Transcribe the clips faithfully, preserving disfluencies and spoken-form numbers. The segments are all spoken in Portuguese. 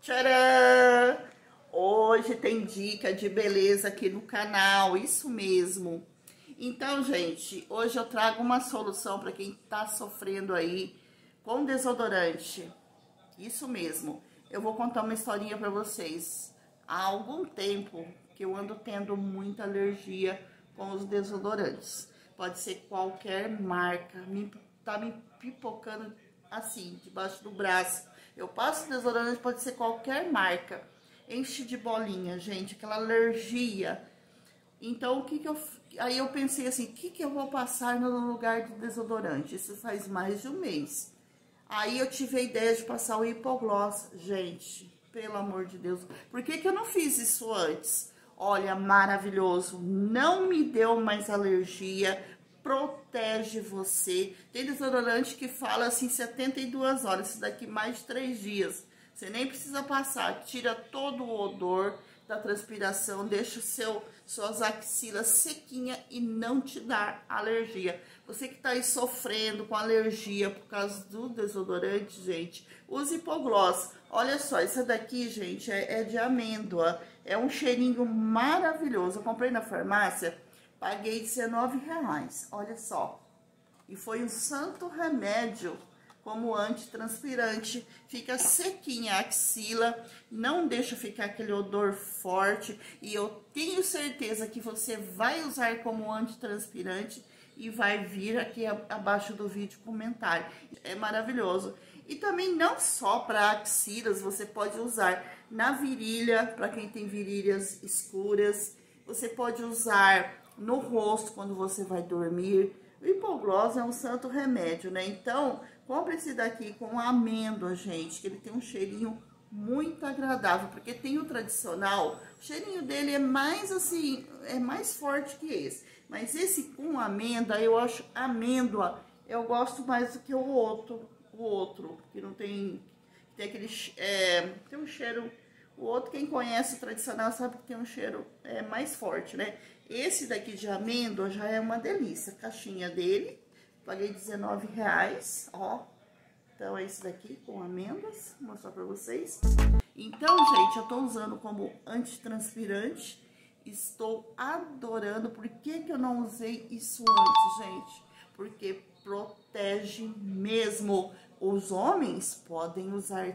Tcharam! Hoje tem dica de beleza aqui no canal, isso mesmo. Então, gente, hoje eu trago uma solução para quem tá sofrendo aí com desodorante. Isso mesmo. Eu vou contar uma historinha para vocês. Há algum tempo que eu ando tendo muita alergia com os desodorantes. Pode ser qualquer marca, me, tá me pipocando assim, debaixo do braço. Eu passo desodorante, pode ser qualquer marca. Enche de bolinha, gente, aquela alergia. Então, o que que eu... Aí eu pensei assim, o que que eu vou passar no lugar do desodorante? Isso faz mais de um mês. Aí eu tive a ideia de passar o Hipogloss. Gente, pelo amor de Deus, por que que eu não fiz isso antes? Olha, maravilhoso, não me deu mais alergia, protege você. Tem desodorante que fala assim, setenta e duas horas, isso daqui mais de três dias. Você nem precisa passar, tira todo o odor da transpiração, deixa o seu, suas axilas sequinha e não te dá alergia. Você que tá aí sofrendo com alergia por causa do desodorante, gente, use Hipogloss. Olha só, essa daqui, gente, é, é de amêndoa, é um cheirinho maravilhoso. Eu comprei na farmácia, paguei dezenove reais, olha só. E foi um santo remédio como antitranspirante, fica sequinha a axila, não deixa ficar aquele odor forte, e eu tenho certeza que você vai usar como antitranspirante e vai vir aqui abaixo do vídeo comentário. É maravilhoso. E também não só para axilas, você pode usar na virilha, para quem tem virilhas escuras, você pode usar no rosto quando você vai dormir. O Hipogloss é um santo remédio, né? Então, compre esse daqui com amêndoa, gente, que ele tem um cheirinho muito agradável, porque tem o tradicional, o cheirinho dele é mais assim, é mais forte que esse. Mas esse com amêndoa, eu acho amêndoa, eu gosto mais do que o outro, o outro, que não tem, tem aquele, é, tem um cheiro, o outro, quem conhece o tradicional sabe que tem um cheiro é, mais forte, né? Esse daqui de amêndoa já é uma delícia, a caixinha dele, paguei dezenove reais, ó. Então, é esse daqui com amêndoas, vou mostrar pra vocês. Então, gente, eu tô usando como antitranspirante, estou adorando. Por que que eu não usei isso antes, gente? Porque protege mesmo. Os homens podem usar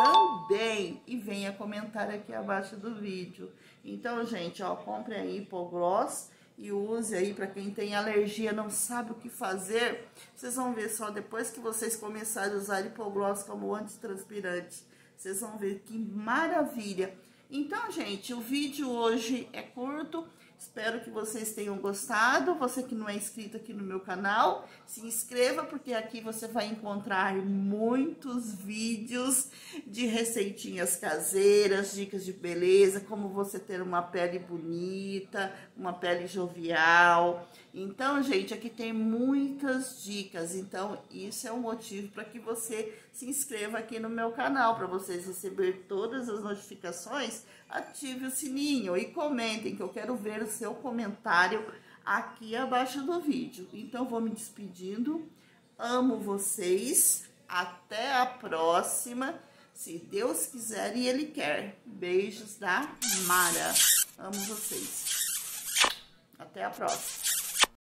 também, e venha comentar aqui abaixo do vídeo. Então, gente, ó, compre aí Hipogloss e use aí para quem tem alergia, não sabe o que fazer. Vocês vão ver só depois que vocês começarem a usar Hipogloss como antitranspirante. Vocês vão ver que maravilha. Então, gente, o vídeo hoje é curto. Espero que vocês tenham gostado. Você que não é inscrito aqui no meu canal, se inscreva, porque aqui você vai encontrar muitos vídeos de receitinhas caseiras, dicas de beleza, como você ter uma pele bonita, uma pele jovial. Então, gente, aqui tem muitas dicas. Então, isso é um motivo para que você se inscreva aqui no meu canal, para vocês receber todas as notificações. Ative o sininho e comentem, que eu quero ver o seu comentário aqui abaixo do vídeo. Então, vou me despedindo. Amo vocês. Até a próxima. Se Deus quiser e Ele quer. Beijos da Mara. Amo vocês. Até a próxima.